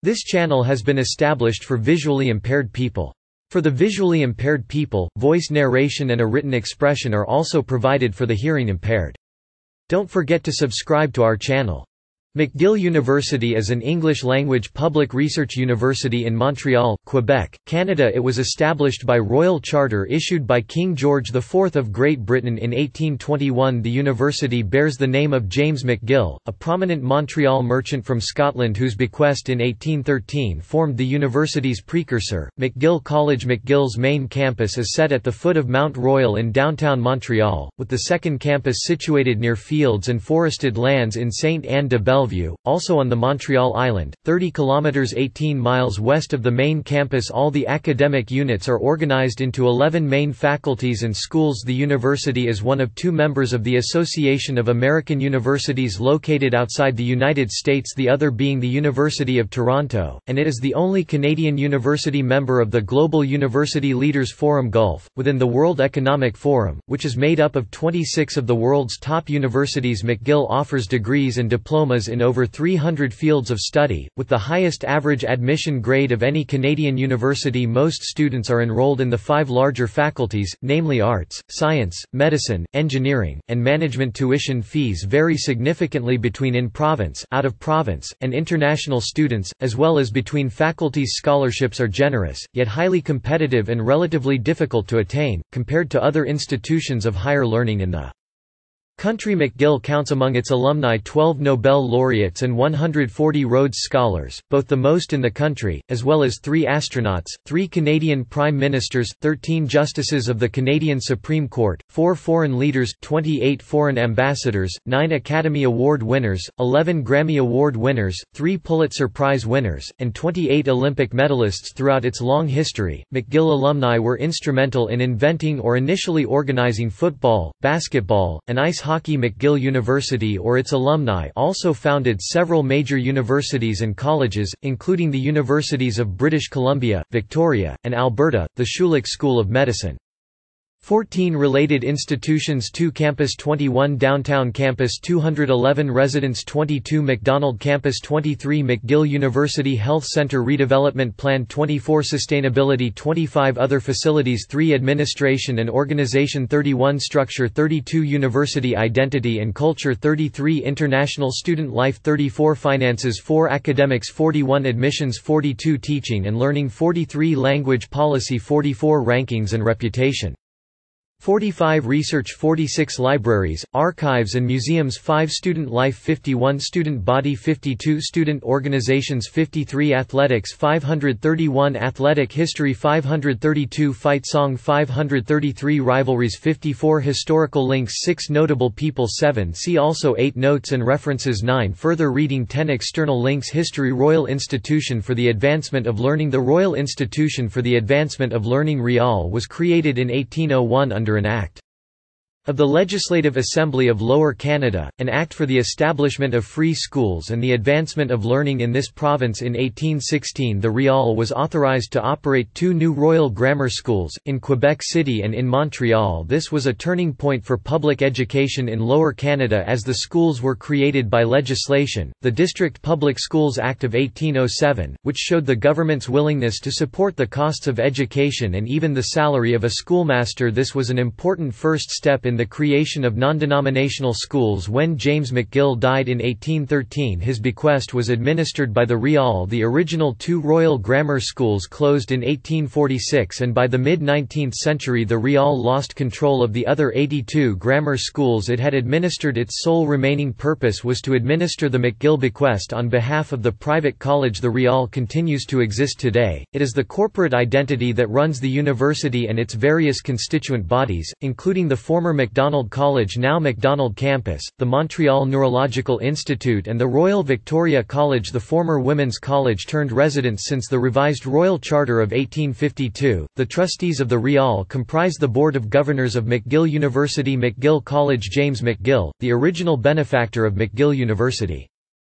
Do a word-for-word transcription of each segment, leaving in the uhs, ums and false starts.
This channel has been established for visually impaired people. For the visually impaired people, voice narration and a written expression are also provided for the hearing impaired. Don't forget to subscribe to our channel. McGill University is an English-language public research university in Montreal, Quebec, Canada. It was established by royal charter issued by King George the Fourth of Great Britain in eighteen twenty-one. The university bears the name of James McGill, a prominent Montreal merchant from Scotland whose bequest in eighteen thirteen formed the university's precursor, McGill College. McGill's main campus is set at the foot of Mount Royal in downtown Montreal, with the second campus situated near fields and forested lands in Sainte-Anne-de-Bellevue. Also on the Montreal Island, thirty kilometers (eighteen miles) west of the main campus. All the academic units are organized into eleven main faculties and schools. The university is one of two members of the Association of American Universities located outside the United States, the other being the University of Toronto, and it is the only Canadian university member of the Global University Leaders Forum Gulf, within the World Economic Forum, which is made up of twenty-six of the world's top universities. McGill offers degrees and diplomas in over three hundred fields of study, with the highest average admission grade of any Canadian university. Most students are enrolled in the five larger faculties, namely arts, science, medicine, engineering, and management. Tuition fees vary significantly between in-province, out-of-province, and international students, as well as between faculties. Scholarships are generous, yet highly competitive and relatively difficult to attain, compared to other institutions of higher learning in the country. McGill counts among its alumni twelve Nobel laureates and one hundred forty Rhodes Scholars, both the most in the country, as well as three astronauts, three Canadian Prime Ministers, thirteen Justices of the Canadian Supreme Court, four foreign leaders, twenty-eight foreign ambassadors, nine Academy Award winners, eleven Grammy Award winners, three Pulitzer Prize winners, and twenty-eight Olympic medalists. Throughout its long history, McGill alumni were instrumental in inventing or initially organizing football, basketball, and ice hockey. McGill University or its alumni also founded several major universities and colleges, including the Universities of British Columbia, Victoria, and Alberta, the Schulich School of Medicine. fourteen related institutions: two Campus twenty-one, Downtown Campus two hundred eleven, Residence twenty-two, McDonald Campus twenty-three, McGill University Health Center Redevelopment Plan twenty-four, Sustainability twenty-five, Other Facilities three, Administration and Organization thirty-one, Structure thirty-two, University Identity and Culture thirty-three, International Student Life thirty-four, Finances four, Academics forty-one, Admissions forty-two, Teaching and Learning forty-three, Language Policy forty-four, Rankings and Reputation forty-five, Research forty-six, Libraries, Archives and Museums five, Student Life fifty-one, Student Body fifty-two, Student Organizations fifty-three, Athletics five hundred thirty-one, Athletic History five hundred thirty-two, Fight Song five hundred thirty-three, Rivalries fifty-four, Historical Links six, Notable People seven, See also eight, Notes and References nine, Further reading ten, External links. History. Royal Institution for the Advancement of Learning. The Royal Institution for the Advancement of Learning R I A L was created in eighteen oh one under an Act of the Legislative Assembly of Lower Canada, an act for the establishment of free schools and the advancement of learning in this province. In eighteen sixteen the R I A L was authorized to operate two new Royal Grammar Schools, in Quebec City and in Montreal. This was a turning point for public education in Lower Canada as the schools were created by legislation, the District Public Schools Act of eighteen oh seven, which showed the government's willingness to support the costs of education and even the salary of a schoolmaster. This was an important first step in the creation of non-denominational schools. When James McGill died in eighteen thirteen, his bequest was administered by the R I A L. The original two Royal Grammar Schools closed in eighteen forty-six, and by the mid-nineteenth century the R I A L lost control of the other eighty-two grammar schools it had administered. Its sole remaining purpose was to administer the McGill bequest on behalf of the private college. The R I A L continues to exist today. It is the corporate identity that runs the university and its various constituent bodies, including the former Macdonald College, now Macdonald Campus, the Montreal Neurological Institute and the Royal Victoria College, the former Women's College turned residence since the revised Royal Charter of eighteen fifty-two. The trustees of the R I A L comprise the Board of Governors of McGill University. McGill College. James McGill, the original benefactor of McGill University.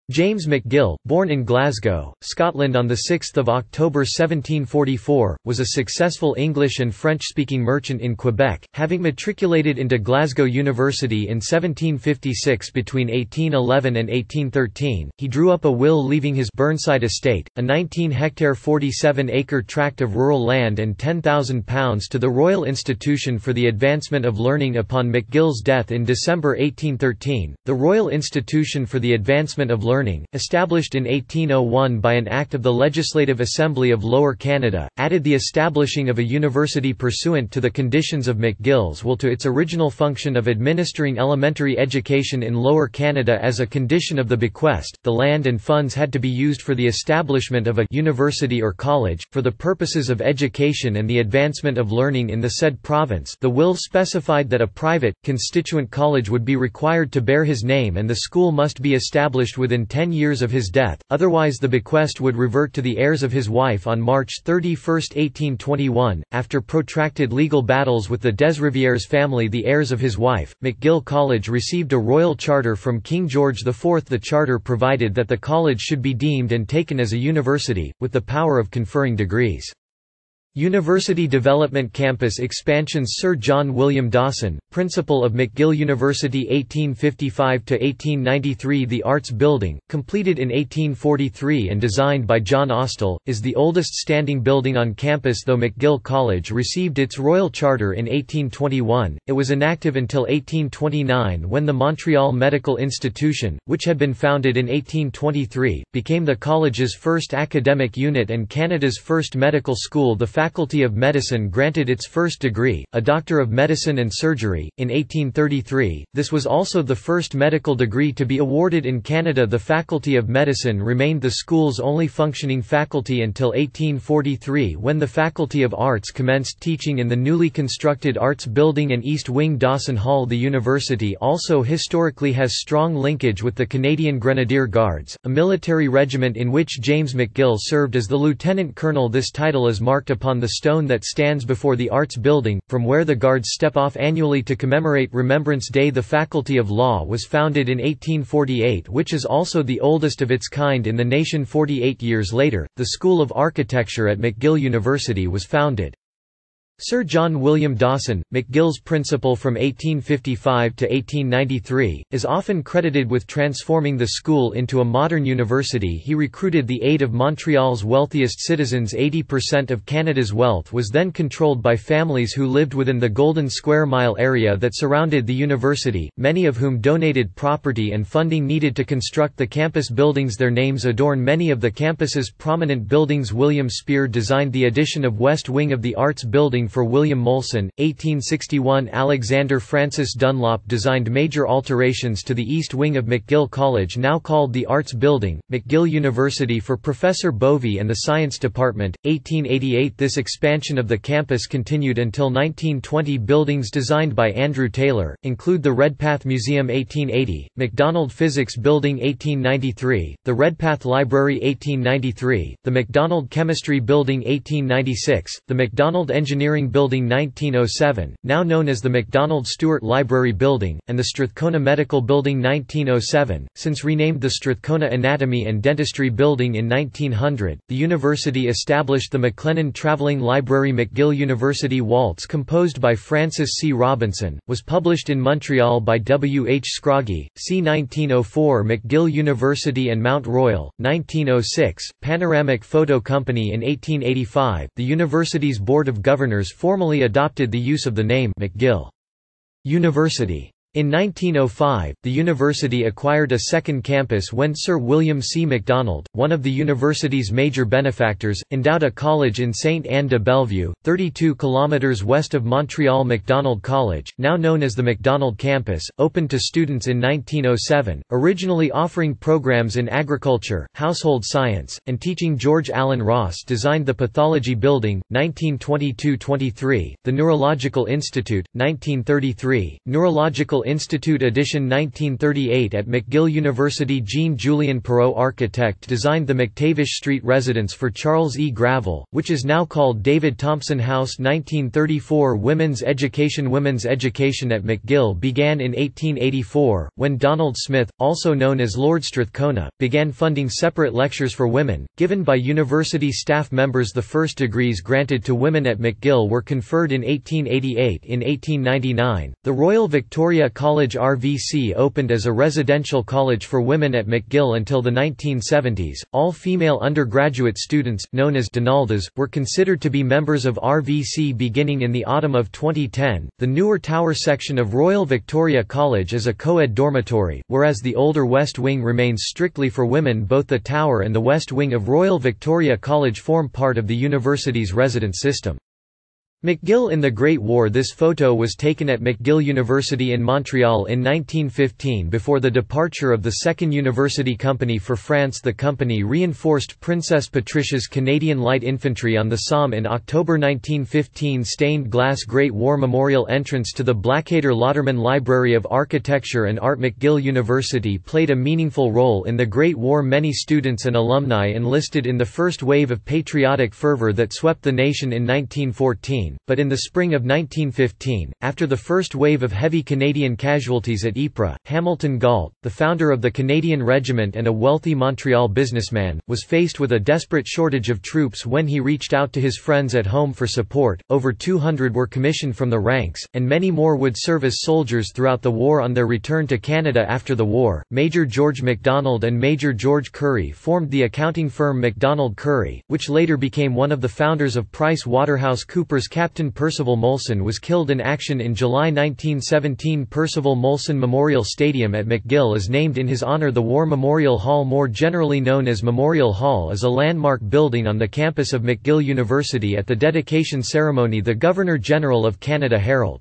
James McGill, born in Glasgow, Scotland on the sixth of October seventeen forty-four, was a successful English and French-speaking merchant in Quebec, having matriculated into Glasgow University in seventeen fifty-six. Between eighteen eleven and eighteen thirteen, he drew up a will leaving his Burnside estate, a nineteen-hectare forty-seven acre tract of rural land and ten thousand pounds to the Royal Institution for the Advancement of Learning. Upon McGill's death in December eighteen thirteen, the Royal Institution for the Advancement of Learning Learning, established in eighteen oh one by an Act of the Legislative Assembly of Lower Canada, added the establishing of a university pursuant to the conditions of McGill's will to its original function of administering elementary education in Lower Canada. As a condition of the bequest, the land and funds had to be used for the establishment of a university or college, for the purposes of education and the advancement of learning in the said province. The will specified that a private, constituent college would be required to bear his name and the school must be established within ten years of his death, otherwise the bequest would revert to the heirs of his wife. On March thirty-first eighteen twenty-one, after protracted legal battles with the Desrivières family, the heirs of his wife, McGill College received a royal charter from King George the Fourth. The charter provided that the college should be deemed and taken as a university, with the power of conferring degrees. University Development Campus Expansions. Sir John William Dawson, Principal of McGill University eighteen fifty-five to eighteen ninety-three. The Arts Building, completed in eighteen forty-three and designed by John Austell, is the oldest standing building on campus. Though McGill College received its royal charter in eighteen twenty-one, it was inactive until eighteen twenty-nine when the Montreal Medical Institution, which had been founded in eighteen twenty-three, became the college's first academic unit and Canada's first medical school. The Faculty of Medicine granted its first degree, a Doctor of Medicine and Surgery, in eighteen thirty-three. This was also the first medical degree to be awarded in Canada. The Faculty of Medicine remained the school's only functioning faculty until eighteen forty-three, when the Faculty of Arts commenced teaching in the newly constructed Arts Building and East Wing Dawson Hall. The university also historically has strong linkage with the Canadian Grenadier Guards, a military regiment in which James McGill served as the lieutenant colonel. This title is marked upon the stone that stands before the Arts Building, from where the Guards step off annually to commemorate Remembrance Day. The Faculty of Law was founded in eighteen forty-eight, which is also the oldest of its kind in the nation. forty-eight years later, the School of Architecture at McGill University was founded. Sir John William Dawson, McGill's principal from eighteen fifty-five to eighteen ninety-three, is often credited with transforming the school into a modern university. He recruited the aid of Montreal's wealthiest citizens. eighty percent of Canada's wealth was then controlled by families who lived within the Golden Square Mile area that surrounded the university, many of whom donated property and funding needed to construct the campus buildings. Their names adorn many of the campus's prominent buildings. William Spear designed the addition of West Wing of the Arts Building for William Molson. eighteen sixty-one, Alexander Francis Dunlop designed major alterations to the east wing of McGill College, now called the Arts Building, McGill University, for Professor Bovey and the Science Department. eighteen eighty-eight, this expansion of the campus continued until nineteen twenty. Buildings designed by Andrew Taylor include the Redpath Museum eighteen eighty, McDonald Physics Building eighteen ninety-three, the Redpath Library eighteen ninety-three, the McDonald Chemistry Building eighteen ninety-six, the McDonald Engineering Building nineteen oh seven, now known as the McDonald Stewart Library Building, and the Strathcona Medical Building nineteen oh seven, since renamed the Strathcona Anatomy and Dentistry Building in nineteen hundred. The university established the McLennan Travelling Library. McGill University Waltz, composed by Francis C. Robinson, was published in Montreal by W. H. Scroggie, c. nineteen oh four. McGill University and Mount Royal, nineteen oh six, Panoramic Photo Company. In eighteen eighty-five, the university's Board of Governors formally adopted the use of the name McGill University. In nineteen oh five, the university acquired a second campus when Sir William C. Macdonald, one of the university's major benefactors, endowed a college in Sainte Anne de Bellevue, thirty-two kilometers west of Montreal. Macdonald College, now known as the Macdonald Campus, opened to students in nineteen oh seven, originally offering programs in agriculture, household science, and teaching. George Allen Ross designed the Pathology Building, nineteen twenty-two to twenty-three, the Neurological Institute, nineteen thirty-three, Neurological Institute edition nineteen thirty-eight at McGill University. Jean-Julien Perrault, architect, designed the McTavish Street residence for Charles E. Gravel, which is now called David Thompson House. nineteen thirty-four Women's education. Women's education at McGill began in eighteen eighty-four, when Donald Smith, also known as Lord Strathcona, began funding separate lectures for women, given by university staff members. The first degrees granted to women at McGill were conferred in eighteen eighty-eight. In eighteen ninety-nine, the Royal Victoria College R V C opened as a residential college for women at McGill until the nineteen seventies. All female undergraduate students, known as Donaldas, were considered to be members of R V C beginning in the autumn of twenty ten. The newer Tower section of Royal Victoria College is a co-ed dormitory, whereas the older West Wing remains strictly for women. Both the Tower and the West Wing of Royal Victoria College form part of the university's residence system. McGill in the Great War. This photo was taken at McGill University in Montreal in nineteen fifteen before the departure of the Second University Company for France. The company reinforced Princess Patricia's Canadian Light Infantry on the Somme in October nineteen fifteen. Stained glass Great War Memorial entrance to the Blackadder-Lauderman Library of Architecture and Art. McGill University played a meaningful role in the Great War. Many students and alumni enlisted in the first wave of patriotic fervor that swept the nation in nineteen fourteen. But in the spring of nineteen fifteen, after the first wave of heavy Canadian casualties at Ypres, Hamilton Gault, the founder of the Canadian Regiment and a wealthy Montreal businessman, was faced with a desperate shortage of troops. When he reached out to his friends at home for support, over two hundred were commissioned from the ranks, and many more would serve as soldiers throughout the war. On their return to Canada after the war, Major George MacDonald and Major George Curry formed the accounting firm MacDonald Curry, which later became one of the founders of Price Waterhouse Coopers. Captain Percival Molson was killed in action in July nineteen seventeen. Percival Molson Memorial Stadium at McGill is named in his honor. The War Memorial Hall, more generally known as Memorial Hall, is a landmark building on the campus of McGill University. At the dedication ceremony, the Governor-General of Canada Harold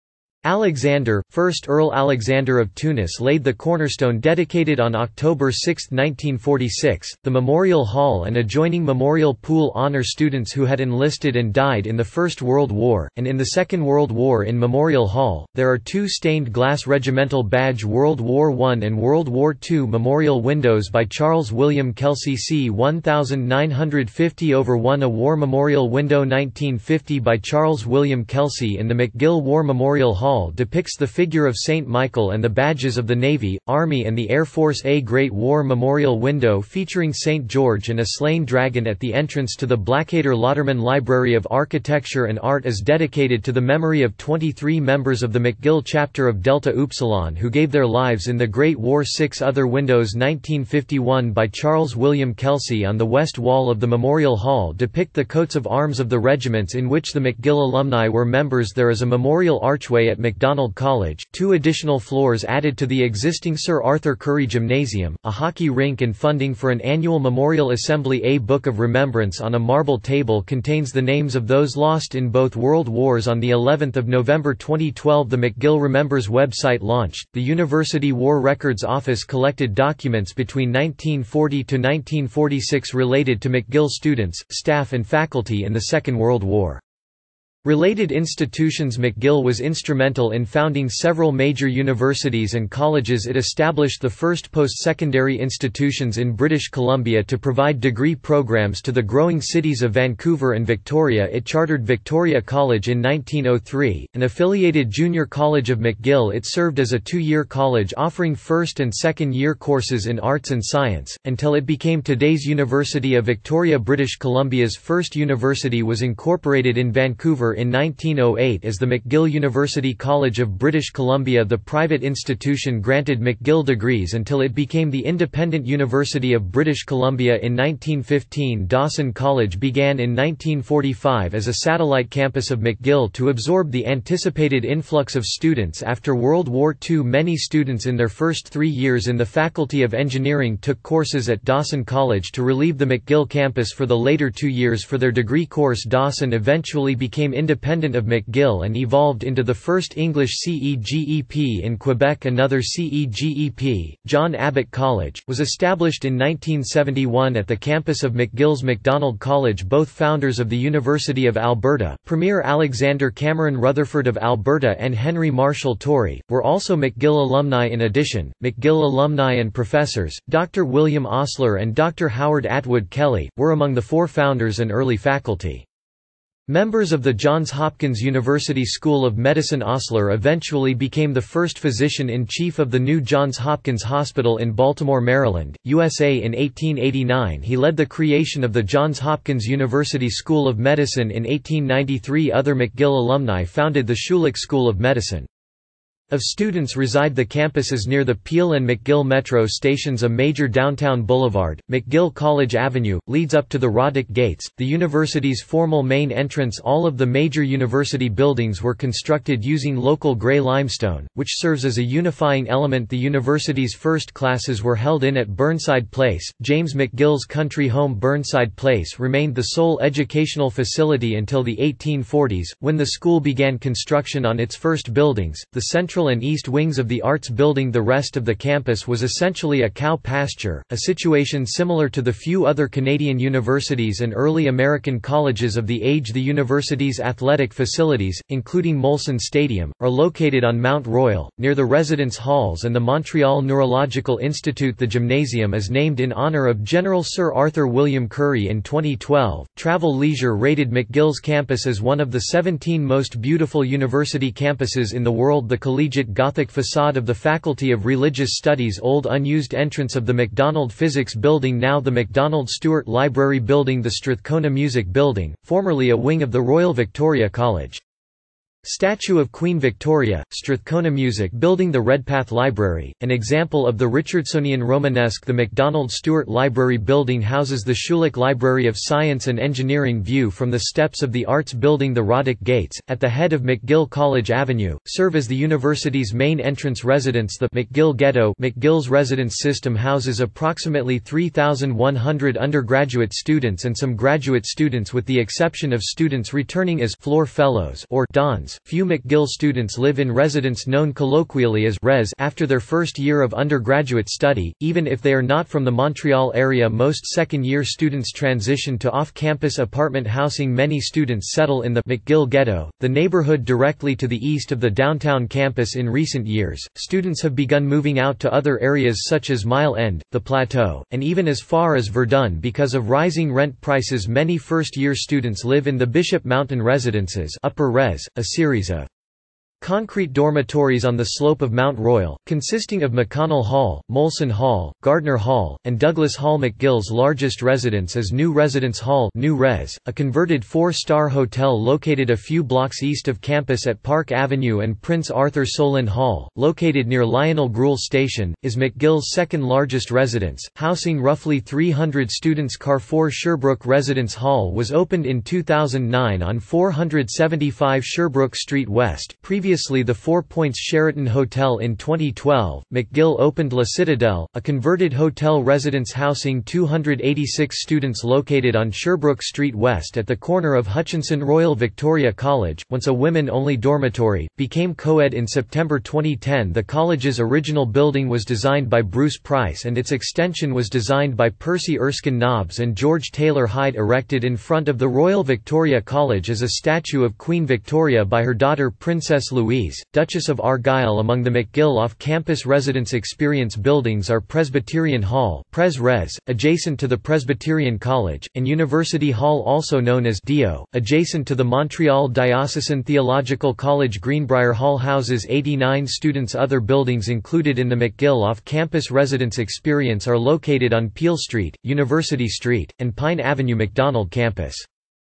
Alexander, first Earl Alexander of Tunis, laid the cornerstone dedicated on October sixth nineteen forty-six. The Memorial Hall and adjoining Memorial Pool honor students who had enlisted and died in the First World War, and in the Second World War. In Memorial Hall, there are two stained glass regimental badge World War One and World War Two memorial windows by Charles William Kelsey c. nineteen fifty over one. A War Memorial window nineteen fifty by Charles William Kelsey in the McGill War Memorial Hall depicts the figure of Saint Michael and the badges of the Navy, Army and the Air Force. A Great War Memorial window featuring Saint George and a slain dragon at the entrance to the Blackadder-Lauderman Library of Architecture and Art is dedicated to the memory of twenty-three members of the McGill chapter of Delta Upsilon who gave their lives in the Great War. Six other windows nineteen fifty-one by Charles William Kelsey on the west wall of the Memorial Hall depict the coats of arms of the regiments in which the McGill alumni were members. There is a memorial archway at MacDonald College, two additional floors added to the existing Sir Arthur Currie Gymnasium, a hockey rink and funding for an annual memorial assembly. A Book of Remembrance on a marble table contains the names of those lost in both world wars. On the eleventh of November twenty twelve, the McGill Remembers website launched. The University War Records Office collected documents between nineteen forty to nineteen forty-six related to McGill students, staff and faculty in the Second World War. Related institutions. McGill was instrumental in founding several major universities and colleges. It established the first post-secondary institutions in British Columbia to provide degree programs to the growing cities of Vancouver and Victoria. It chartered Victoria College in nineteen oh three, an affiliated junior college of McGill. It served as a two-year college offering first and second-year courses in arts and science, until it became today's University of Victoria. British Columbia's first university was incorporated in Vancouver in nineteen oh eight as the McGill University College of British Columbia. The private institution granted McGill degrees until it became the independent University of British Columbia in nineteen fifteen. Dawson College began in nineteen forty-five as a satellite campus of McGill to absorb the anticipated influx of students after World War Two. Many students in their first three years in the Faculty of Engineering took courses at Dawson College to relieve the McGill campus for the later two years for their degree course. Dawson eventually became independent of McGill and evolved into the first English C E G E P in Quebec. Another C E G E P, John Abbott College, was established in nineteen seventy-one at the campus of McGill's Macdonald College. Both founders of the University of Alberta, Premier Alexander Cameron Rutherford of Alberta and Henry Marshall Torrey, were also McGill alumni. In addition, McGill alumni and professors, Doctor William Osler and Doctor Howard Atwood Kelly, were among the four founders and early faculty. Members of the Johns Hopkins University School of Medicine. Osler eventually became the first physician-in-chief of the new Johns Hopkins Hospital in Baltimore, Maryland, U S A. In eighteen eighty-nine he led the creation of the Johns Hopkins University School of Medicine. In eighteen ninety-three other McGill alumni founded the Schulich School of Medicine. Of students reside the campus is near the Peel and McGill metro stations. A major downtown boulevard, McGill College Avenue, leads up to the Roddick Gates, the university's formal main entrance. All of the major university buildings were constructed using local gray limestone, which serves as a unifying element. The university's first classes were held in at Burnside Place. James McGill's country home Burnside Place remained the sole educational facility until the eighteen forties, when the school began construction on its first buildings, the central and east wings of the Arts Building. The rest of the campus was essentially a cow pasture, a situation similar to the few other Canadian universities and early American colleges of the age. The university's athletic facilities, including Molson Stadium, are located on Mount Royal, near the residence halls and the Montreal Neurological Institute. The gymnasium is named in honour of General Sir Arthur William Currie. In twenty twelve, Travel Leisure rated McGill's campus as one of the seventeen most beautiful university campuses in the world. The Collegiate Gothic facade of the Faculty of Religious Studies. Old unused entrance of the McDonald Physics Building, now the McDonald Stewart Library Building. The Strathcona Music Building, formerly a wing of the Royal Victoria College. Statue of Queen Victoria, Strathcona Music Building. The Redpath Library, an example of the Richardsonian Romanesque. The McDonald Stewart Library Building houses the Schulich Library of Science and Engineering. View from the steps of the Arts Building. The Roddick Gates, at the head of McGill College Avenue, serve as the university's main entrance residence. The McGill Ghetto, McGill's residence system, houses approximately three thousand one hundred undergraduate students and some graduate students, with the exception of students returning as floor fellows or dons. Few McGill students live in residence, known colloquially as res, after their first year of undergraduate study, even if they are not from the Montreal area. Most second-year students transition to off-campus apartment housing. Many students settle in the McGill Ghetto, the neighborhood directly to the east of the downtown campus. In recent years, students have begun moving out to other areas such as Mile End, the Plateau, and even as far as Verdun because of rising rent prices. Many first-year students live in the Bishop Mountain Residences, Upper Res, a series of concrete dormitories on the slope of Mount Royal, consisting of McConnell Hall, Molson Hall, Gardner Hall, and Douglas Hall. McGill's largest residence is New Residence Hall, New Res, a converted four-star hotel located a few blocks east of campus at Park Avenue. And Prince Arthur Solon Hall, located near Lionel Gruel Station, is McGill's second-largest residence, housing roughly three hundred students. Carrefour Sherbrooke Residence Hall was opened in two thousand nine on four seventy-five Sherbrooke Street West, previously the Four Points Sheraton Hotel. In twenty twelve, McGill opened La Citadelle, a converted hotel residence housing two hundred eighty-six students located on Sherbrooke Street West at the corner of Hutchinson. Royal Victoria College, once a women-only dormitory, became co-ed in September twenty ten. The college's original building was designed by Bruce Price and its extension was designed by Percy Erskine Nobbs and George Taylor Hyde. Erected in front of the Royal Victoria College is a statue of Queen Victoria by her daughter Princess Louise, Duchess of Argyll. Among the McGill off-campus residence experience buildings are Presbyterian Hall, Pres Res, adjacent to the Presbyterian College, and University Hall, also known as D O, adjacent to the Montreal Diocesan Theological College. Greenbrier Hall houses eighty-nine students. Other buildings included in the McGill off-campus residence experience are located on Peel Street, University Street, and Pine Avenue. McDonald Campus.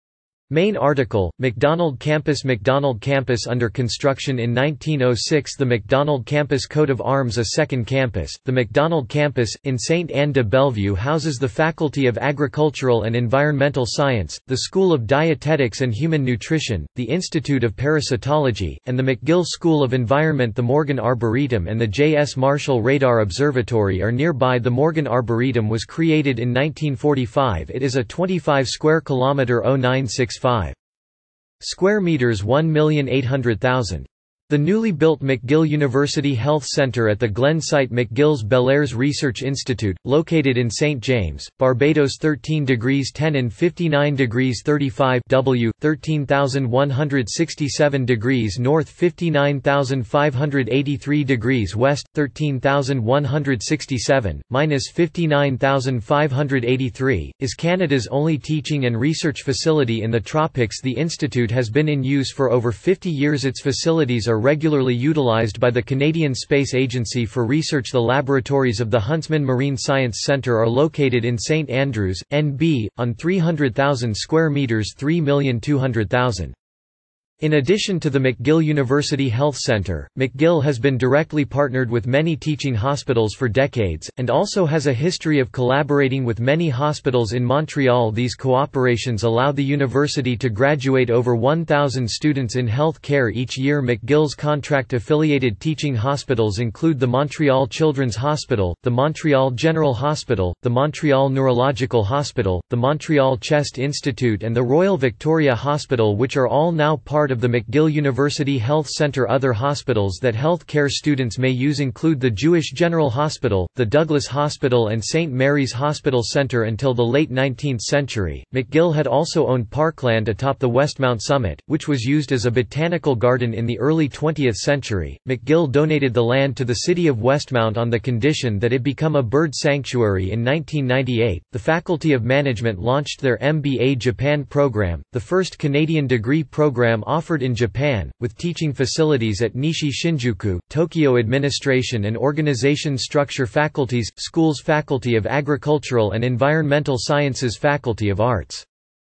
Main article, McDonald Campus. McDonald Campus under construction in nineteen oh six. The McDonald Campus coat of arms. A second campus, the McDonald Campus, in Sainte Anne de Bellevue houses the Faculty of Agricultural and Environmental Science, the School of Dietetics and Human Nutrition, the Institute of Parasitology, and the McGill School of Environment. The Morgan Arboretum and the J S Marshall Radar Observatory are nearby. The Morgan Arboretum was created in nineteen forty-five. It is a twenty-five square kilometer oh nine six five Square meters one million eight hundred thousand. The newly built McGill University Health Centre at the Glen site McGill's Bellairs Research Institute, located in Saint James, Barbados thirteen degrees ten and fifty-nine degrees thirty-five W, thirteen thousand one hundred sixty-seven degrees north fifty-nine thousand five hundred eighty-three degrees west, thirteen thousand one hundred sixty-seven, minus fifty-nine thousand five hundred eighty-three, is Canada's only teaching and research facility in the tropics. The institute has been in use for over fifty years. Its facilities are regularly utilized by the Canadian Space Agency for research. The laboratories of the Huntsman Marine Science Centre are located in Saint Andrews, N B, on three hundred thousand square metres three million two hundred thousand. In addition to the McGill University Health Centre, McGill has been directly partnered with many teaching hospitals for decades, and also has a history of collaborating with many hospitals in Montreal. These cooperations allow the university to graduate over one thousand students in health care each year. McGill's contract-affiliated teaching hospitals include the Montreal Children's Hospital, the Montreal General Hospital, the Montreal Neurological Hospital, the Montreal Chest Institute and the Royal Victoria Hospital, which are all now part of the McGill University Health Centre. Other hospitals that health care students may use include the Jewish General Hospital, the Douglas Hospital and Saint Mary's Hospital Centre. Until the late nineteenth century, McGill had also owned parkland atop the Westmount summit, which was used as a botanical garden in the early twentieth century. McGill donated the land to the city of Westmount on the condition that it become a bird sanctuary. In nineteen ninety-eight, the Faculty of Management launched their M B A Japan program, the first Canadian degree program offered offered in Japan, with teaching facilities at Nishi Shinjuku, Tokyo. Administration and Organization Structure Faculties, Schools Faculty of Agricultural and Environmental Sciences Faculty of Arts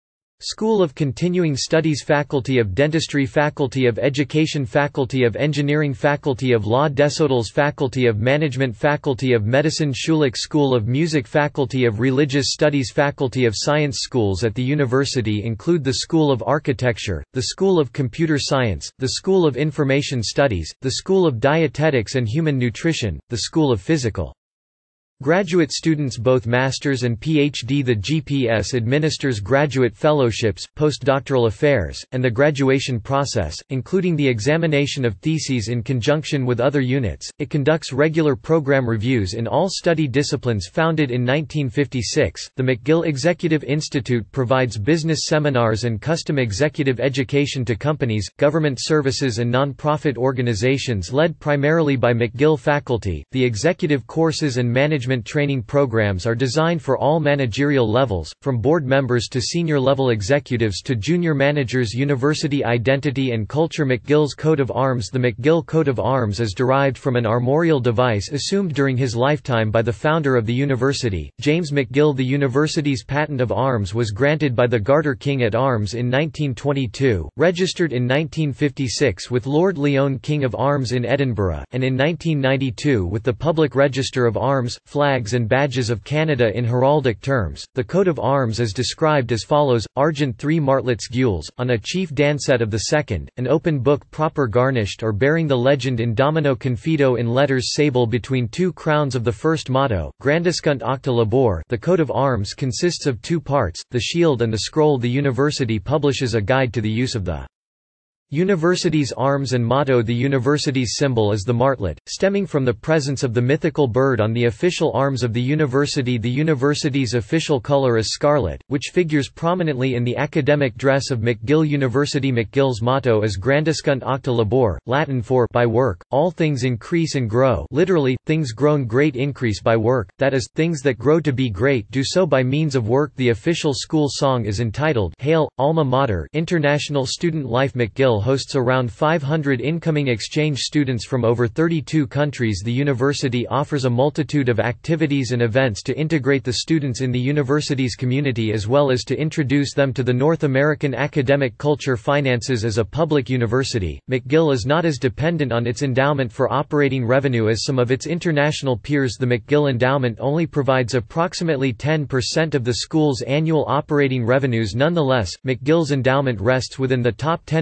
School of Continuing Studies Faculty of Dentistry Faculty of Education Faculty of Engineering Faculty of Law Desautels Faculty of Management Faculty of Medicine Schulich School of Music Faculty of Religious Studies Faculty of Science. Schools at the university include the School of Architecture, the School of Computer Science, the School of Information Studies, the School of Dietetics and Human Nutrition, the School of Physical Graduate students both Masters and P H D. The G P S administers graduate fellowships, postdoctoral affairs, and the graduation process, including the examination of theses in conjunction with other units. It conducts regular program reviews in all study disciplines. Founded in nineteen fifty-six, the McGill Executive Institute provides business seminars and custom executive education to companies, government services and non-profit organizations led primarily by McGill faculty. The executive courses and management training programs are designed for all managerial levels, from board members to senior-level executives to junior managers. University identity and culture. McGill's coat of arms. The McGill coat of arms is derived from an armorial device assumed during his lifetime by the founder of the university, James McGill. The university's patent of arms was granted by the Garter King at Arms in nineteen twenty-two, registered in nineteen fifty-six with Lord Lyon King of Arms in Edinburgh, and in nineteen ninety-two with the Public Register of Arms, Flags and Badges of Canada. In heraldic terms, the coat of arms is described as follows: argent three martlets gules, on a chief dancet of the second, an open book proper garnished or bearing the legend in domino confido in letters sable between two crowns of the first motto, grandiscunt octa labor. The coat of arms consists of two parts, the shield and the scroll. The university publishes a guide to the use of the university's arms and motto. The university's symbol is the martlet, stemming from the presence of the mythical bird on the official arms of the university. The university's official color is scarlet, which figures prominently in the academic dress of McGill University. McGill's motto is grandiscunt octa labor, Latin for by work, all things increase and grow, literally, things grown great increase by work, that is, things that grow to be great do so by means of work. The official school song is entitled Hail, Alma Mater. International student life. McGill hosts around five hundred incoming exchange students from over thirty-two countries. The university offers a multitude of activities and events to integrate the students in the university's community as well as to introduce them to the North American academic culture. Finances. As a public university, McGill is not as dependent on its endowment for operating revenue as some of its international peers. The McGill endowment only provides approximately ten percent of the school's annual operating revenues. Nonetheless, McGill's endowment rests within the top ten percent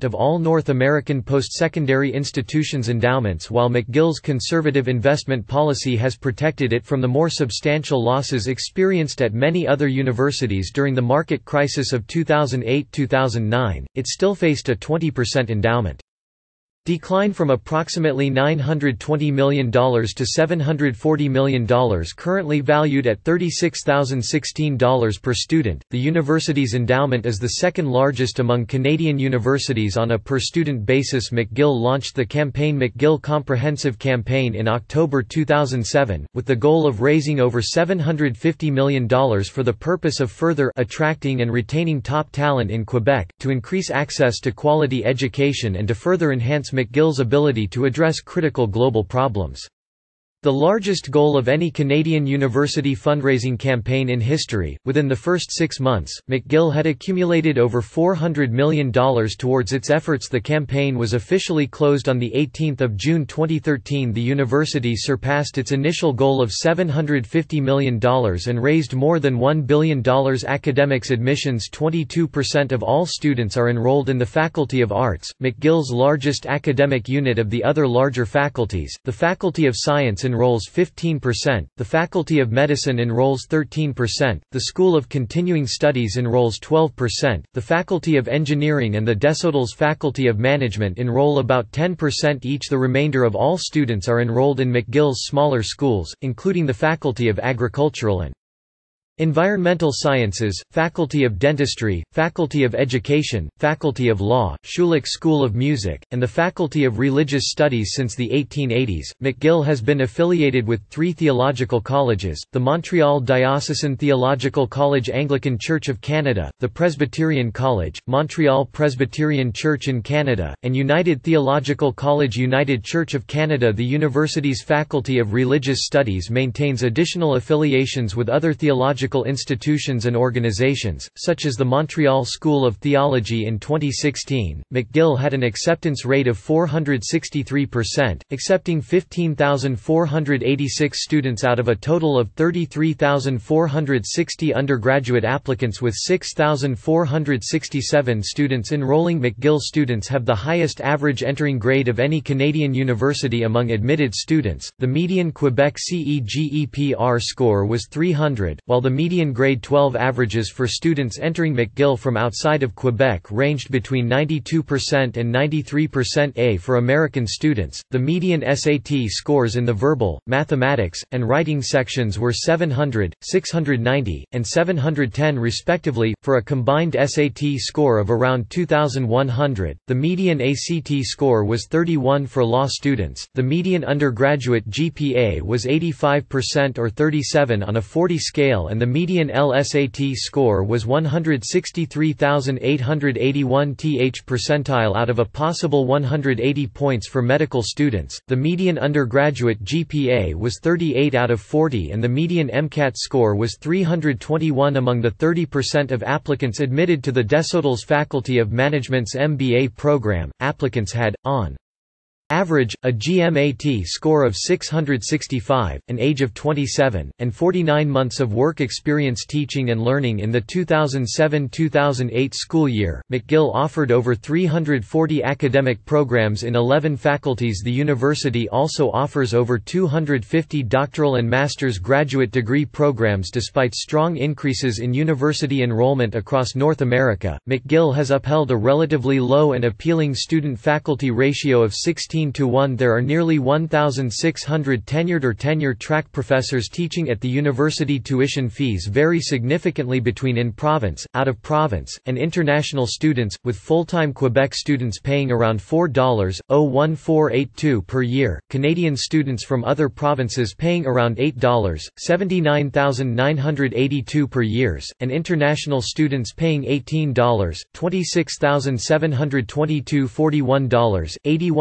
percent of all North American post-secondary institutions' endowments, while McGill's conservative investment policy has protected it from the more substantial losses experienced at many other universities during the market crisis of two thousand eight to two thousand nine. It still faced a twenty percent endowment decline from approximately nine hundred twenty million dollars to seven hundred forty million dollars, currently valued at thirty-six thousand sixteen dollars per student. The university's endowment is the second largest among Canadian universities on a per student basis. McGill launched the campaign McGill Comprehensive Campaign in October two thousand seven, with the goal of raising over seven hundred fifty million dollars for the purpose of further attracting and retaining top talent in Quebec, to increase access to quality education and to further enhance McGill's ability to address critical global problems. The largest goal of any Canadian university fundraising campaign in history. Within the first six months, McGill had accumulated over four hundred million dollars towards its efforts. The campaign was officially closed on the eighteenth of June twenty thirteen. The university surpassed its initial goal of seven hundred fifty million dollars and raised more than one billion dollars. Academics admissions: twenty-two percent of all students are enrolled in the Faculty of Arts, McGill's largest academic unit of the other larger faculties. The Faculty of Science enrolls fifteen percent, the Faculty of Medicine enrolls thirteen percent, the School of Continuing Studies enrolls twelve percent, the Faculty of Engineering and the Desautels Faculty of Management enroll about ten percent each. The remainder of all students are enrolled in McGill's smaller schools, including the Faculty of Agricultural and Environmental Sciences, Faculty of Dentistry, Faculty of Education, Faculty of Law, Schulich School of Music, and the Faculty of Religious Studies. Since the eighteen eighties, McGill has been affiliated with three theological colleges: the Montreal Diocesan Theological College, Anglican Church of Canada, the Presbyterian College, Montreal Presbyterian Church in Canada, and United Theological College, United Church of Canada. The university's Faculty of Religious Studies maintains additional affiliations with other theological institutions and organizations, such as the Montreal School of Theology. In twenty sixteen, McGill had an acceptance rate of four hundred sixty-three percent, accepting fifteen thousand four hundred eighty-six students out of a total of thirty-three thousand four hundred sixty undergraduate applicants, with six thousand four hundred sixty-seven students enrolling. McGill students have the highest average entering grade of any Canadian university among admitted students. The median Quebec C E G E P R score was three hundred, while the median grade twelve averages for students entering McGill from outside of Quebec ranged between ninety-two percent and ninety-three percent. A for American students, the median S A T scores in the verbal, mathematics, and writing sections were seven hundred, six hundred ninety, and seven hundred ten respectively, for a combined S A T score of around two thousand one hundred. The median A C T score was thirty-one for law students. The median undergraduate G P A was eighty-five percent or thirty-seven on a forty scale, and the median L S A T score was one hundred sixty-three thousand eight hundred eighty-one th percentile out of a possible one hundred eighty points for medical students. The median undergraduate G P A was thirty-eight out of forty, and the median MCAT score was three hundred twenty-one among the thirty percent of applicants admitted to the Desautels Faculty of Management's M B A program. Applicants had, on average, a G M A T score of six hundred sixty-five, an age of twenty-seven, and forty-nine months of work experience teaching and learning. In the two thousand seven to two thousand eight school year, McGill offered over three hundred forty academic programs in eleven faculties. The university also offers over two hundred fifty doctoral and master's graduate degree programs. Despite strong increases in university enrollment across North America, McGill has upheld a relatively low and appealing student-faculty ratio of sixteen to one. There are nearly one thousand six hundred tenured or tenure-track professors teaching at the university. Tuition fees vary significantly between in-province, out-of-province, and international students, with full-time Quebec students paying around four dollars and fourteen eighty-two per year, Canadian students from other provinces paying around eight dollars, seventy-nine thousand nine hundred eighty-two per year, and international students paying eighteen dollars, twenty-six thousand seven hundred twenty-two forty-one dollars, eighty-one thousand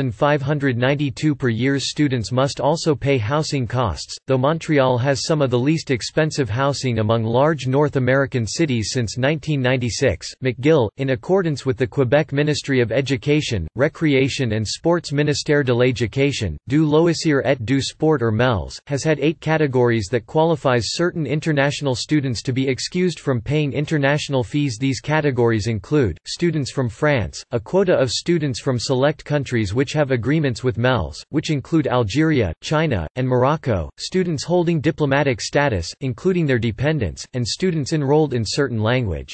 thousand five hundred ninety-two per year. Students must also pay housing costs, though Montreal has some of the least expensive housing among large North American cities since nineteen ninety-six. McGill, in accordance with the Quebec Ministry of Education, Recreation and Sports Ministère de l'Éducation, du loisir et du sport or MELS, has had eight categories that qualifies certain international students to be excused from paying international fees. These categories include, students from France, a quota of students from select countries which have agreements with MELS, which include Algeria, China, and Morocco, students holding diplomatic status, including their dependents, and students enrolled in certain language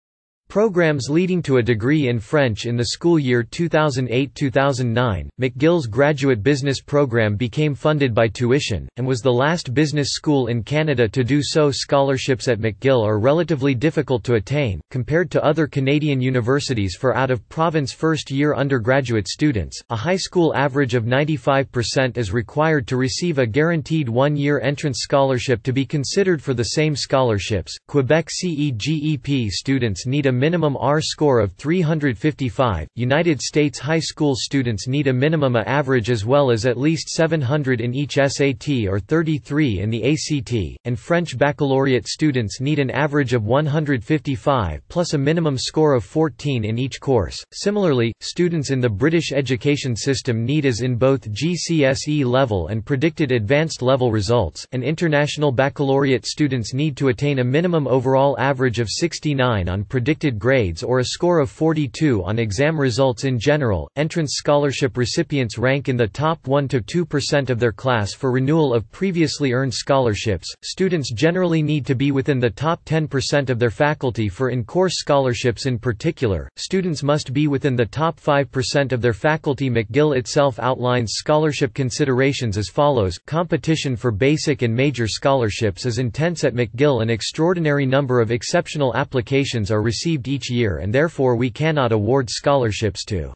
programs leading to a degree in French. In the school year two thousand eight to two thousand nine, McGill's graduate business program became funded by tuition, and was the last business school in Canada to do so. Scholarships at McGill are relatively difficult to attain, compared to other Canadian universities for out-of-province first-year undergraduate students. A high school average of ninety-five percent is required to receive a guaranteed one-year entrance scholarship. To be considered for the same scholarships, Quebec C E G E P students need a minimum R score of three hundred fifty-five, United States high school students need a minimum A average as well as at least seven hundred in each S A T or thirty-three in the A C T, and French baccalaureate students need an average of one hundred fifty-five plus a minimum score of fourteen in each course. Similarly, students in the British education system need as in both G C S E level and predicted advanced level results, and international baccalaureate students need to attain a minimum overall average of sixty-nine on predicted grades or a score of forty-two on exam results. In general, entrance scholarship recipients rank in the top one to two percent of their class for renewal of previously earned scholarships. Students generally need to be within the top ten percent of their faculty for in-course scholarships. In particular, students must be within the top five percent of their faculty. McGill itself outlines scholarship considerations as follows: competition for basic and major scholarships is intense at McGill. An extraordinary number of exceptional applications are received each year, and therefore we cannot award scholarships to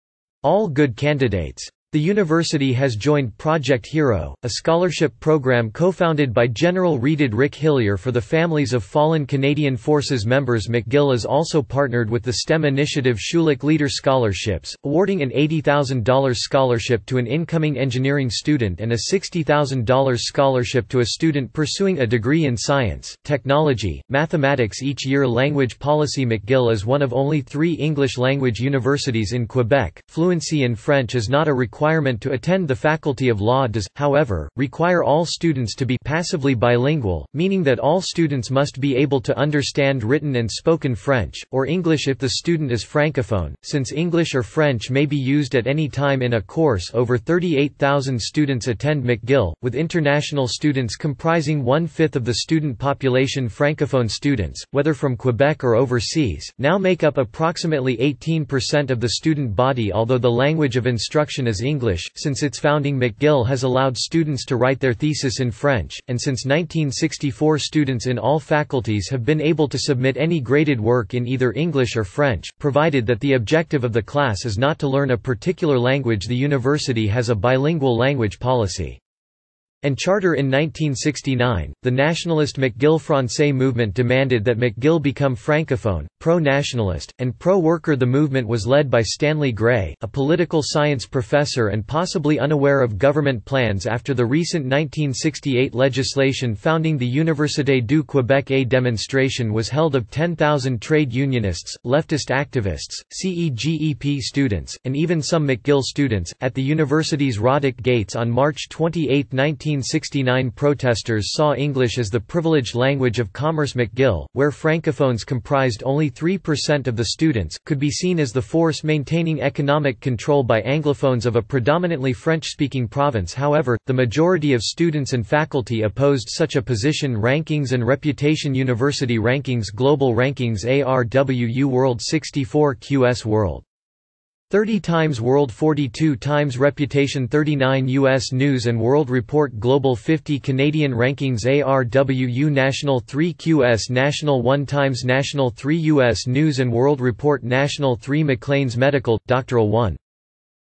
all good candidates. The university has joined Project Hero, a scholarship program co-founded by General Reeded Rick Hillier for the families of fallen Canadian Forces members. McGill is also partnered with the STEM initiative Schulich Leader Scholarships, awarding an eighty thousand dollars scholarship to an incoming engineering student and a sixty thousand dollars scholarship to a student pursuing a degree in science, technology, mathematics each year. Language policy. McGill is one of only three English-language universities in Quebec. Fluency in French is not a requirement requirement to attend. The Faculty of Law does, however, require all students to be passively bilingual, meaning that all students must be able to understand written and spoken French, or English if the student is francophone. Since English or French may be used at any time in a course, over thirty-eight thousand students attend McGill, with international students comprising one-fifth of the student population. Francophone students, whether from Quebec or overseas, now make up approximately eighteen percent of the student body. Although the language of instruction is English, since its founding McGill has allowed students to write their thesis in French, and since nineteen sixty-four students in all faculties have been able to submit any graded work in either English or French, provided that the objective of the class is not to learn a particular language. The university has a bilingual language policy and charter. In nineteen sixty-nine, the nationalist McGill Francais movement demanded that McGill become francophone, pro-nationalist, and pro-worker. The movement was led by Stanley Gray, a political science professor and possibly unaware of government plans after the recent nineteen sixty-eight legislation founding the Université du Québec. A demonstration was held of ten thousand trade unionists, leftist activists, C E G E P students, and even some McGill students, at the university's Roddick Gates on March twenty-eighth, nineteen sixty-nine. Protesters saw English as the privileged language of commerce. McGill, where francophones comprised only three percent of the students, could be seen as the force maintaining economic control by Anglophones of a predominantly French-speaking province. However, the majority of students and faculty opposed such a position. Rankings and reputation. University rankings. Global rankings. A R W U World sixty-four, Q S World thirty times, World forty-two times, Reputation thirty-nine, U S News and World Report Global fifty, Canadian rankings. A R W U National three, Q S National one times, National three, U S News and World Report National three, Maclean's Medical, Doctoral one.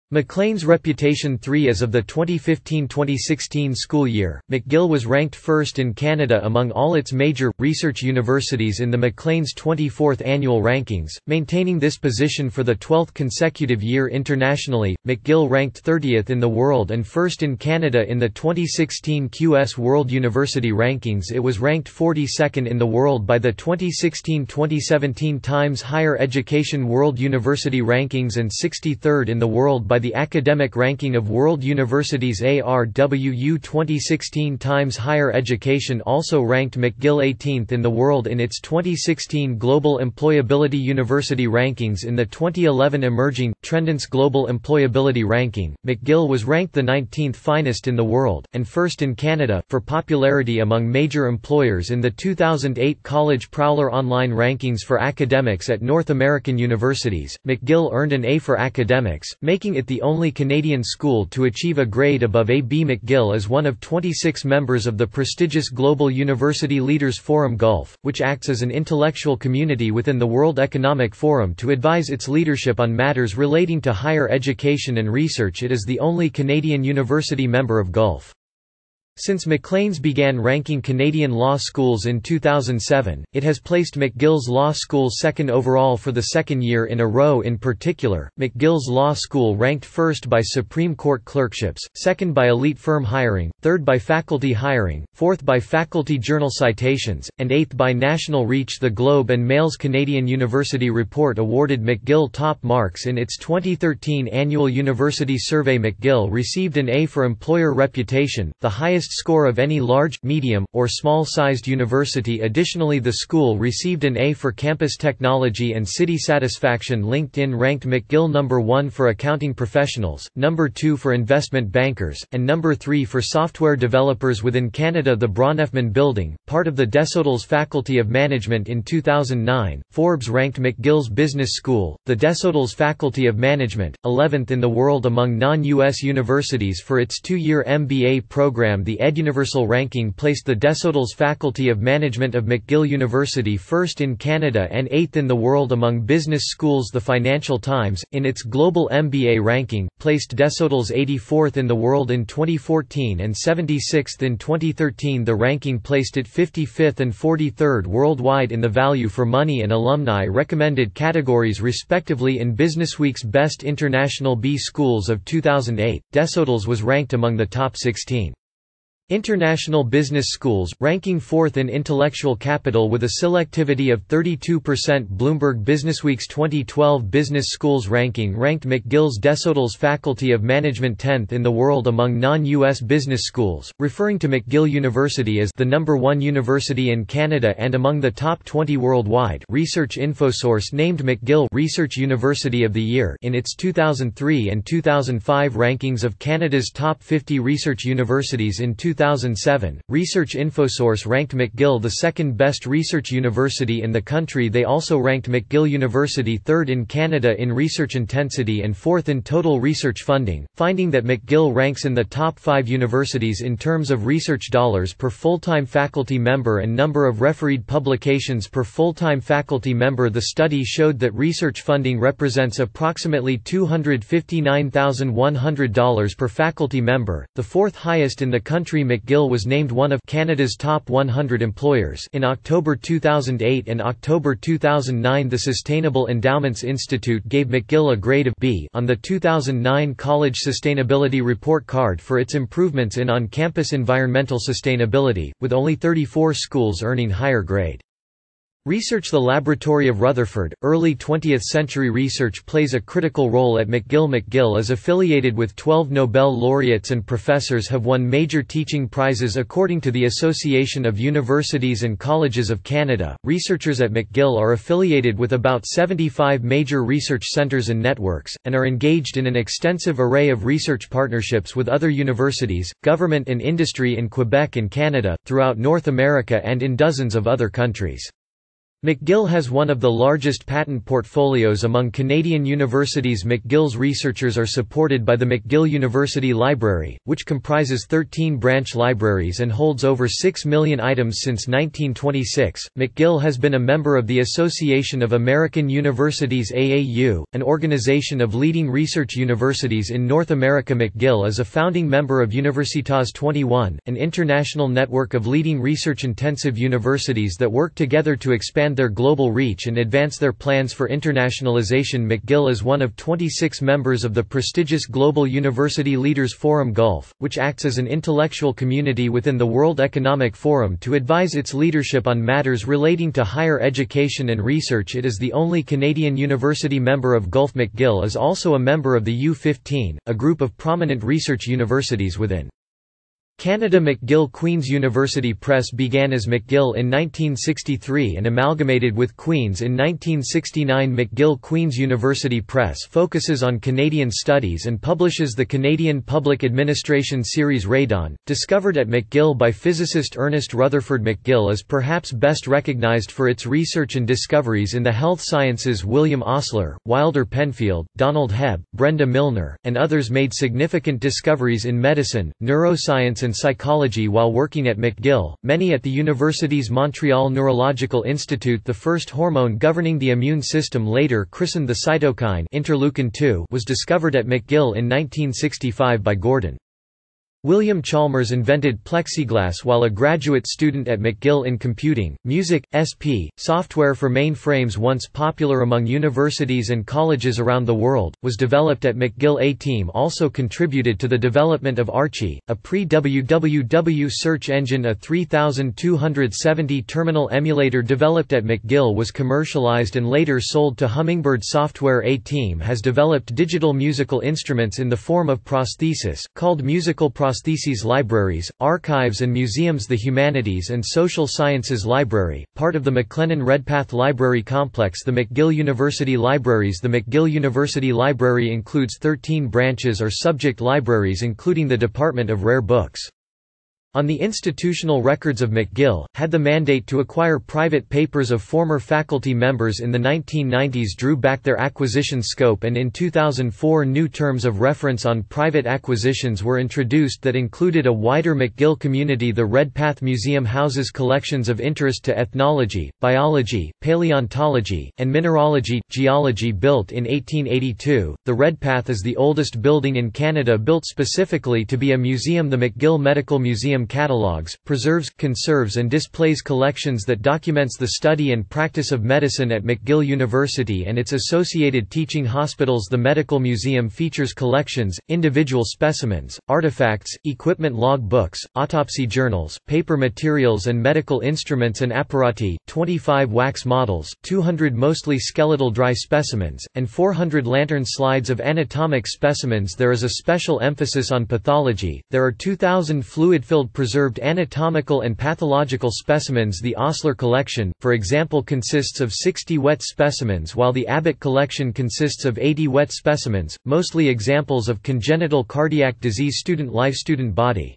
Maclean's Reputation three. As of the twenty fifteen twenty sixteen school year, McGill was ranked first in Canada among all its major, research universities in the Maclean's twenty-fourth annual rankings, maintaining this position for the twelfth consecutive year internationally. McGill ranked thirtieth in the world and first in Canada in the twenty sixteen Q S World University Rankings. It was ranked forty-second in the world by the twenty sixteen twenty seventeen Times Higher Education World University Rankings and sixty-third in the world by the Academic Ranking of World Universities. A R W U twenty sixteen Times Higher Education also ranked McGill eighteenth in the world in its twenty sixteen Global Employability University Rankings. In the twenty eleven Emerging Trendance Global Employability Ranking, McGill was ranked the nineteenth finest in the world, and first in Canada, for popularity among major employers. In the two thousand eight College Prowler Online Rankings for Academics at North American Universities, McGill earned an A for Academics, making it the only Canadian school to achieve a grade above A. B. McGill is one of twenty-six members of the prestigious Global University Leaders Forum Gulf, which acts as an intellectual community within the World Economic Forum to advise its leadership on matters relating to higher education and research. It is the only Canadian university member of Gulf. Since Maclean's began ranking Canadian law schools in two thousand seven, it has placed McGill's Law School second overall for the second year in a row. In particular, McGill's Law School ranked first by Supreme Court clerkships, second by elite firm hiring, third by faculty hiring, fourth by faculty journal citations, and eighth by national reach. The Globe and Mail's Canadian University Report awarded McGill top marks in its twenty thirteen annual university survey. McGill received an A for employer reputation, the highest score of any large, medium, or small-sized university. Additionally, the school received an A for campus technology and city satisfaction. LinkedIn ranked McGill number one for accounting professionals, number two for investment bankers, and number three for software developers within Canada. The Brauneffman Building, part of the Desautels Faculty of Management. In two thousand nine, Forbes ranked McGill's Business School, the Desautels Faculty of Management, eleventh in the world among non-U S universities for its two-year M B A program. The EdUniversal ranking placed the Desautels Faculty of Management of McGill University first in Canada and eighth in the world among business schools. The Financial Times, in its global M B A ranking, placed Desautels eighty-fourth in the world in twenty fourteen and seventy-sixth in twenty thirteen. The ranking placed it fifty-fifth and forty-third worldwide in the value for money and alumni recommended categories respectively. In Businessweek's Best International B Schools of two thousand eight, Desautels was ranked among the top sixteen. International business schools, ranking fourth in intellectual capital with a selectivity of thirty-two percent. Bloomberg Businessweek's twenty twelve Business Schools ranking ranked McGill's Desautels Faculty of Management tenth in the world among non-U S business schools, referring to McGill University as the number one university in Canada and among the top twenty worldwide. Research InfoSource named McGill Research University of the Year in its two thousand three and two thousand five rankings of Canada's top fifty research universities. In two thousand seven, Research InfoSource ranked McGill the second best research university in the country. They also ranked McGill University third in Canada in research intensity and fourth in total research funding, finding that McGill ranks in the top five universities in terms of research dollars per full-time faculty member and number of refereed publications per full-time faculty member. The study showed that research funding represents approximately two hundred fifty-nine thousand one hundred dollars per faculty member, the fourth highest in the country. McGill was named one of Canada's top one hundred employers in October two thousand eight and October two thousand nine. The Sustainable Endowments Institute gave McGill a grade of B on the two thousand nine College Sustainability Report Card for its improvements in on-campus environmental sustainability, with only thirty-four schools earning higher grade. Research. The Laboratory of Rutherford, early twentieth century research plays a critical role at McGill. McGill is affiliated with twelve Nobel laureates and professors have won major teaching prizes according to the Association of Universities and Colleges of Canada. Researchers at McGill are affiliated with about seventy-five major research centres and networks, and are engaged in an extensive array of research partnerships with other universities, government and industry in Quebec and Canada, throughout North America and in dozens of other countries. McGill has one of the largest patent portfolios among Canadian universities. McGill's researchers are supported by the McGill University Library, which comprises thirteen branch libraries and holds over six million items since nineteen twenty-six. McGill has been a member of the Association of American Universities A A U, an organization of leading research universities in North America. McGill is a founding member of Universitas twenty-one, an international network of leading research-intensive universities that work together to expand their global reach and advance their plans for internationalization. McGill is one of twenty-six members of the prestigious Global University Leaders Forum Gulf, which acts as an intellectual community within the World Economic Forum to advise its leadership on matters relating to higher education and research. It is the only Canadian university member of Gulf. McGill is also a member of the U fifteen, a group of prominent research universities within Canada. McGill Queen's University Press began as McGill in nineteen sixty-three and amalgamated with Queen's in nineteen sixty-nine. McGill Queen's University Press focuses on Canadian studies and publishes the Canadian Public Administration series Radon, discovered at McGill by physicist Ernest Rutherford. McGill is perhaps best recognized for its research and discoveries in the health sciences. William Osler, Wilder Penfield, Donald Hebb, Brenda Milner, and others made significant discoveries in medicine, neuroscience, and and psychology while working at McGill, many at the university's Montreal Neurological Institute. The first hormone governing the immune system, later christened the cytokine interleukin two, was discovered at McGill in nineteen sixty-five by Gordon. William Chalmers invented plexiglass while a graduate student at McGill. In computing, music, S P, software for mainframes once popular among universities and colleges around the world, was developed at McGill. A team also contributed to the development of Archie, a pre-W W W search engine. A three thousand two hundred seventy terminal emulator developed at McGill was commercialized and later sold to Hummingbird Software. A team has developed digital musical instruments in the form of prosthesis, called musical prosthesis. Prostheses libraries, archives and museums. The Humanities and Social Sciences Library, part of the McLennan Redpath Library Complex. The McGill University Libraries. The McGill University Library includes thirteen branches or subject libraries including the Department of Rare Books. On the institutional records of McGill, had the mandate to acquire private papers of former faculty members. In the nineteen nineties drew back their acquisition scope, and in two thousand four new terms of reference on private acquisitions were introduced that included a wider McGill community. The Redpath Museum houses collections of interest to ethnology, biology, paleontology, and mineralogy, geology. Built in eighteen eighty-two, the Redpath is the oldest building in Canada built specifically to be a museum. The McGill Medical Museum catalogues, preserves, conserves and displays collections that documents the study and practice of medicine at McGill University and its associated teaching hospitals. The Medical Museum features collections, individual specimens, artifacts, equipment log books, autopsy journals, paper materials and medical instruments and apparati, twenty-five wax models, two hundred mostly skeletal dry specimens, and four hundred lantern slides of anatomic specimens. There is a special emphasis on pathology. There are two thousand fluid-filled preserved anatomical and pathological specimens. The Osler collection, for example, consists of sixty wet specimens, while the Abbott collection consists of eighty wet specimens, mostly examples of congenital cardiac disease. Student life. Student body.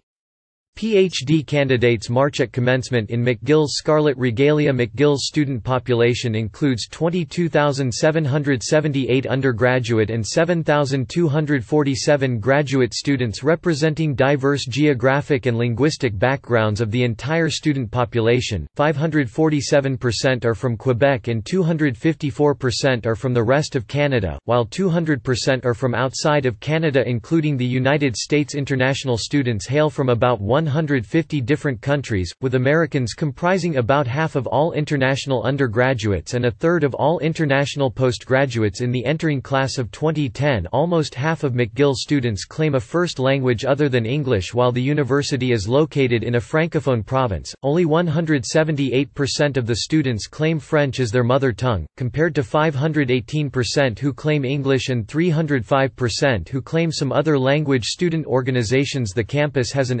PhD candidates march at commencement in McGill's Scarlet Regalia. McGill's student population includes twenty-two thousand seven hundred seventy-eight undergraduate and seven thousand two hundred forty-seven graduate students representing diverse geographic and linguistic backgrounds. Of the entire student population, five hundred forty-seven percent are from Quebec and two hundred fifty-four percent are from the rest of Canada, while two hundred percent are from outside of Canada including the United States. International students hail from about one hundred fifty different countries, with Americans comprising about half of all international undergraduates and a third of all international postgraduates. In the entering class of twenty ten, almost half of McGill students claim a first language other than English. While the university is located in a francophone province, only one hundred seventy-eight percent of the students claim French as their mother tongue, compared to five hundred eighteen percent who claim English and three hundred five percent who claim some other language. Student organizations. The campus has an active student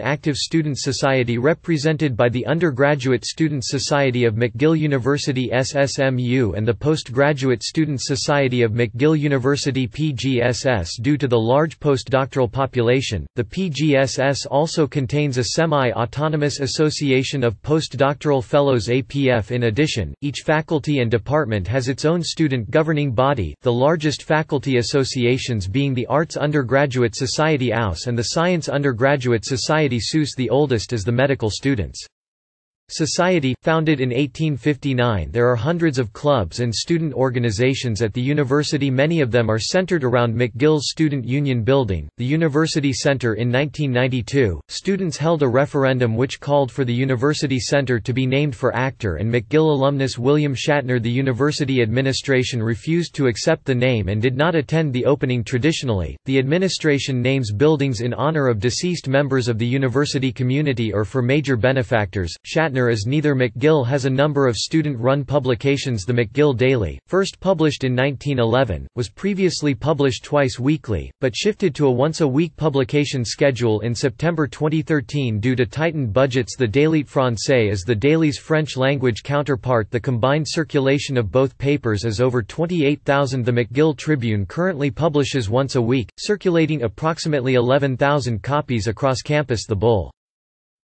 Students Society represented by the Undergraduate Students Society of McGill University S S M U and the Postgraduate Students Society of McGill University P G S S. Due to the large postdoctoral population, the P G S S also contains a semi-autonomous association of postdoctoral fellows A P F. In addition, each faculty and department has its own student governing body, the largest faculty associations being the Arts Undergraduate Society A U S and the Science Undergraduate Society S U S. The oldest is the Medical Students Society, founded in eighteen fifty-nine. There are hundreds of clubs and student organizations at the university. Many of them are centered around McGill's Student Union Building, the University Center. In nineteen ninety-two, students held a referendum which called for the University Center to be named for actor and McGill alumnus William Shatner. The university administration refused to accept the name and did not attend the opening. Traditionally, the administration names buildings in honor of deceased members of the university community or for major benefactors. Shatner as neither. McGill has a number of student-run publications. The McGill Daily, first published in nineteen eleven, was previously published twice weekly, but shifted to a once-a-week publication schedule in September twenty thirteen due to tightened budgets. The Daily Français is the Daily's French-language counterpart. The combined circulation of both papers is over twenty-eight thousand. The McGill Tribune currently publishes once a week, circulating approximately eleven thousand copies across campus. The Bull